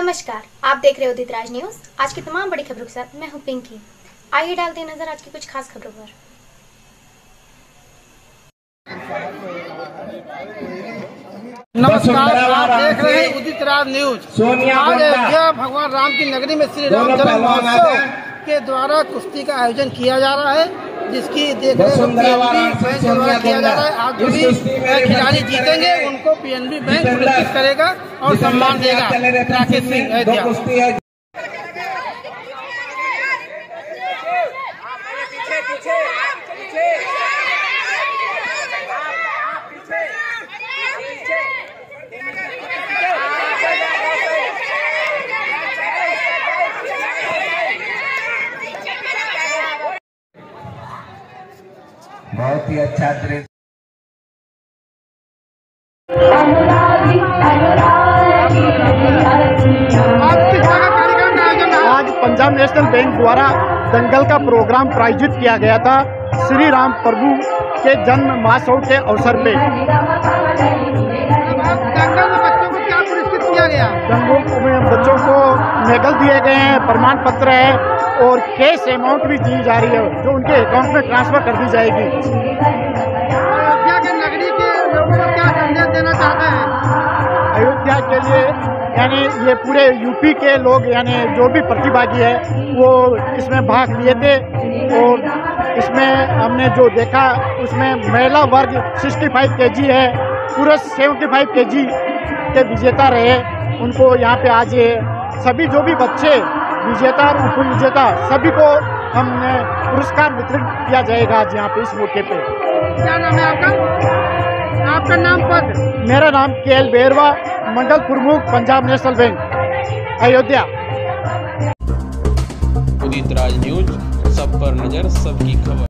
नमस्कार, आप देख रहे हो उदित राज न्यूज। आज की तमाम बड़ी खबरों के साथ मैं हूं पिंकी। आइए डालते हैं नजर आज की कुछ खास खबरों पर। नमस्कार, आप देख रहे हैं उदित राज न्यूज। आज अयोध्या भगवान राम की नगरी में श्री राम जन्म महोत्सव के द्वारा कुश्ती का आयोजन किया जा रहा है, जिसकी देखरेख PNB बैंक द्वारा किया जा रहा है। आज जो भी खिलाड़ी जीतेंगे उनको PNB बैंक पुरस्कृत करेगा और सम्मान देगा। राकेश सिंह अयोध्या। बहुत ही अच्छा दृश्य। आज पंजाब नेशनल बैंक द्वारा दंगल का प्रोग्राम प्रायोजित किया गया था श्री राम प्रभु के जन्म महोत्सव के अवसर पे। दंगल में बच्चों को क्या पुरस्कृत किया गया? दंगल में बच्चों को मेडल दिए गए हैं, प्रमाण पत्र है और कैश अमाउंट भी दी जा रही है जो उनके अकाउंट में ट्रांसफर कर दी जाएगी। अयोध्या के नगरी के लोगों को क्या संदेश देना चाहते हैं? अयोध्या के लिए यानी ये पूरे यूपी के लोग यानी जो भी प्रतिभागी है वो इसमें भाग लिए थे और इसमें हमने जो देखा उसमें महिला वर्ग 65 kg है, पुरुष 75 kg के विजेता रहे। उनको यहाँ पे आज सभी जो भी बच्चे विजेता और उप विजेता सभी को हमने पुरस्कार वितरित किया जाएगा आज यहाँ पे इस मौके पे। क्या नाम है आपका? आपका नाम पद? मेरा नाम KL बेरवा, मंडल प्रमुख Punjab national bank Ayodhya. Udit Raj news, सब पर नजर, सबकी खबर।